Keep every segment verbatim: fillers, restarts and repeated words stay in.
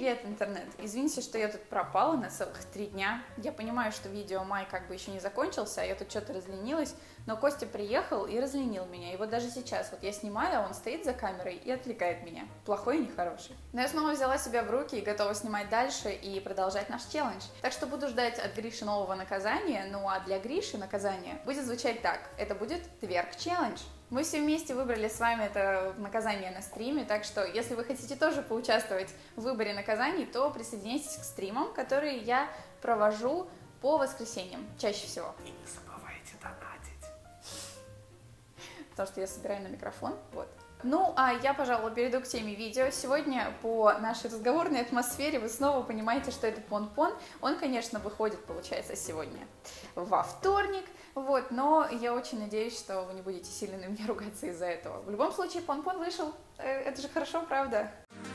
Привет, интернет! Извините, что я тут пропала на целых три дня. Я понимаю, что видео май как бы еще не закончился, а я тут что-то разленилась, но Костя приехал и разленил меня. И вот даже сейчас вот я снимаю, а он стоит за камерой и отвлекает меня. Плохой и нехороший. Но я снова взяла себя в руки и готова снимать дальше и продолжать наш челлендж. Так что буду ждать от Гриши нового наказания, ну а для Гриши наказание будет звучать так. Это будет Тверк челлендж. Мы все вместе выбрали с вами это наказание на стриме, так что если вы хотите тоже поучаствовать в выборе наказаний, то присоединяйтесь к стримам, которые я провожу по воскресеньям, чаще всего. И не забывайте донатить. Потому что я собираю на микрофон, вот. Ну, а я, пожалуй, перейду к теме видео. Сегодня по нашей разговорной атмосфере вы снова понимаете, что это пон-пон. Он, конечно, выходит, получается, сегодня во вторник, вот, но я очень надеюсь, что вы не будете сильно на меня ругаться из-за этого. В любом случае, пон-пон вышел. Это же хорошо, правда?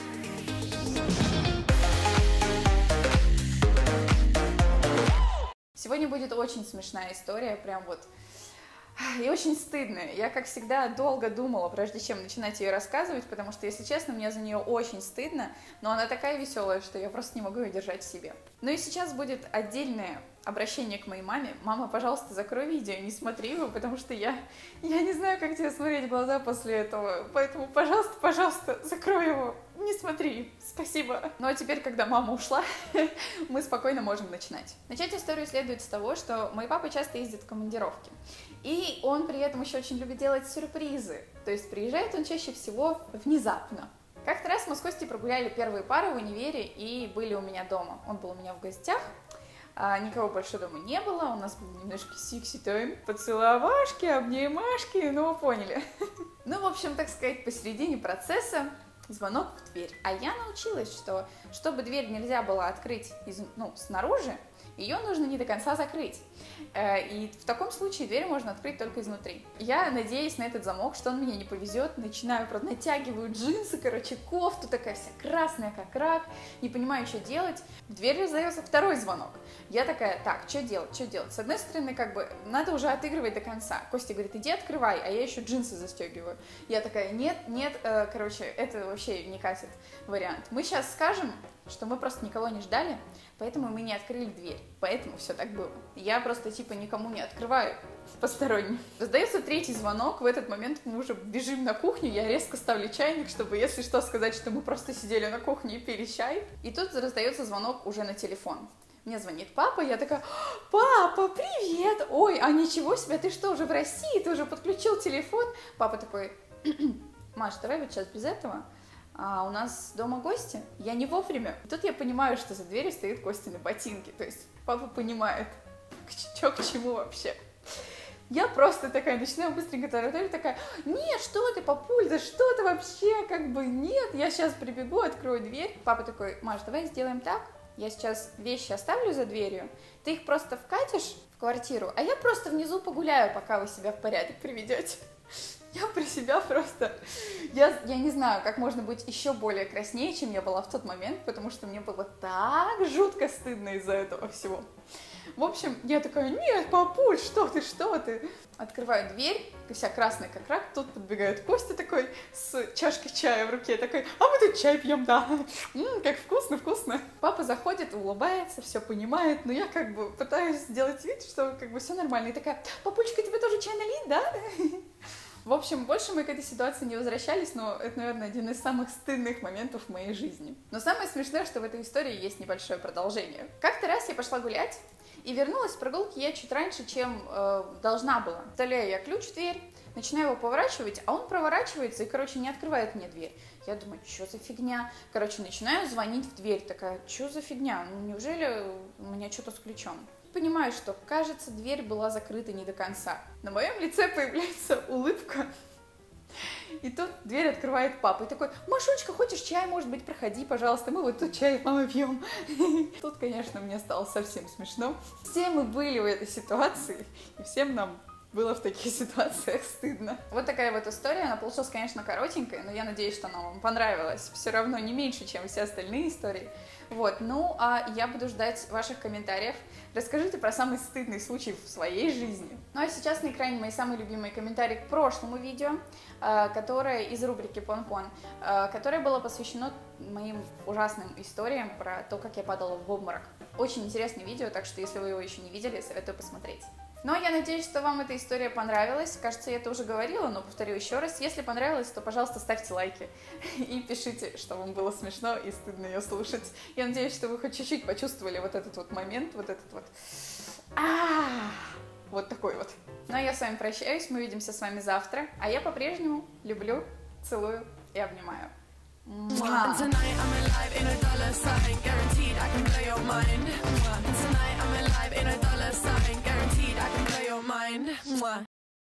Сегодня будет очень смешная история, прям вот... И очень стыдная. Я, как всегда, долго думала, прежде чем начинать ее рассказывать, потому что, если честно, мне за нее очень стыдно, но она такая веселая, что я просто не могу ее держать в себе. Ну и сейчас будет отдельное обращение к моей маме. Мама, пожалуйста, закрой видео, не смотри его, потому что я, я не знаю, как тебе смотреть в глаза после этого. Поэтому, пожалуйста, пожалуйста, закрой его, не смотри. Спасибо. Ну а теперь, когда мама ушла, мы спокойно можем начинать. Начать историю следует с того, что мой папа часто ездит в командировки. И он при этом еще очень любит делать сюрпризы. То есть приезжает он чаще всего внезапно. Как-то раз мы с Костей прогуляли первые пары в универе и были у меня дома. Он был у меня в гостях. А, никого больше дома не было, у нас был немножко секси-тайм, поцеловашки, обнимашки, ну вы поняли. Ну, в общем, так сказать, посередине процесса звонок в дверь. А я научилась, что чтобы дверь нельзя было открыть из, ну, снаружи, ее нужно не до конца закрыть. И в таком случае дверь можно открыть только изнутри. Я надеюсь на этот замок, что он меня не повезет. Начинаю, правда, натягиваю джинсы, короче, кофту, такая вся красная, как рак. Не понимаю, что делать. В дверь раздается второй звонок. Я такая, так, что делать, что делать? С одной стороны, как бы, надо уже отыгрывать до конца. Костя говорит, иди открывай, а я еще джинсы застегиваю. Я такая, нет, нет, э, короче, это вообще не катит вариант. Мы сейчас скажем, что мы просто никого не ждали, поэтому мы не открыли дверь. Поэтому все так было. Я просто типа никому не открываю посторонним. Раздается третий звонок, в этот момент мы уже бежим на кухню, я резко ставлю чайник, чтобы, если что, сказать, что мы просто сидели на кухне и пили чай. И тут раздается звонок уже на телефон. Мне звонит папа, я такая, папа, привет! Ой, а ничего себе, ты что, уже в России? Ты уже подключил телефон? Папа такой, Маш, давай вот сейчас без этого. А у нас дома гости, я не вовремя. И тут я понимаю, что за дверью стоит Костя на ботинке. То есть папа понимает, что к чему вообще. Я просто такая, начинаю быстренько тараторить, такая, нет, что ты, папуль, да что ты вообще, как бы, нет, я сейчас прибегу, открою дверь. Папа такой, Маш, давай сделаем так, я сейчас вещи оставлю за дверью, ты их просто вкатишь в квартиру, а я просто внизу погуляю, пока вы себя в порядок приведете. Я про себя просто... Я, я не знаю, как можно быть еще более краснее, чем я была в тот момент, потому что мне было так жутко стыдно из-за этого всего. В общем, я такая, нет, папуль, что ты, что ты? Открываю дверь, вся красная как рак, тут подбегает Костя такой с чашкой чая в руке, такой, а мы тут чай пьем, да. М-м, как вкусно, вкусно. Папа заходит, улыбается, все понимает, но я как бы пытаюсь сделать вид, что как бы все нормально. И такая, папулечка, тебе тоже чай налить, да? В общем, больше мы к этой ситуации не возвращались, но это, наверное, один из самых стыдных моментов в моей жизни. Но самое смешное, что в этой истории есть небольшое продолжение. Как-то раз я пошла гулять, и вернулась с прогулки я чуть раньше, чем э, должна была. Вставляю я ключ в дверь, начинаю его поворачивать, а он проворачивается и, короче, не открывает мне дверь. Я думаю, что за фигня? Короче, начинаю звонить в дверь, такая, что за фигня? Ну, неужели у меня что-то с ключом? Понимаю, что, кажется, дверь была закрыта не до конца. На моем лице появляется улыбка. И тут дверь открывает папа и такой, Машулечка, хочешь чай, может быть, проходи, пожалуйста, мы вот тут чай мама пьем. Тут, конечно, мне стало совсем смешно. Все мы были в этой ситуации, и всем нам было в таких ситуациях стыдно. Вот такая вот история, она получилась, конечно, коротенькая, но я надеюсь, что она вам понравилась. Все равно не меньше, чем все остальные истории. Вот, ну, а я буду ждать ваших комментариев. Расскажите про самый стыдный случай в своей жизни. Ну, а сейчас на экране мои самые любимые комментарии к прошлому видео, которое из рубрики Пон-Пон, которое было посвящено моим ужасным историям про то, как я падала в обморок. Очень интересное видео, так что, если вы его еще не видели, советую посмотреть. Но я надеюсь, что вам эта история понравилась. Кажется, я это уже говорила, но повторю еще раз. Если понравилось, то, пожалуйста, ставьте лайки и пишите, что вам было смешно и стыдно ее слушать. Я надеюсь, что вы хоть чуть-чуть почувствовали вот этот вот момент, вот этот вот... А-а-а! Вот такой вот. Ну, а я с вами прощаюсь, мы увидимся с вами завтра. А я по-прежнему люблю, целую и обнимаю. Mwah. Tonight I'm alive in a dollar sign, guaranteed I can blow your mind. Mwah. Tonight I'm alive in a dollar sign, guaranteed I can blow your mind. Mwah.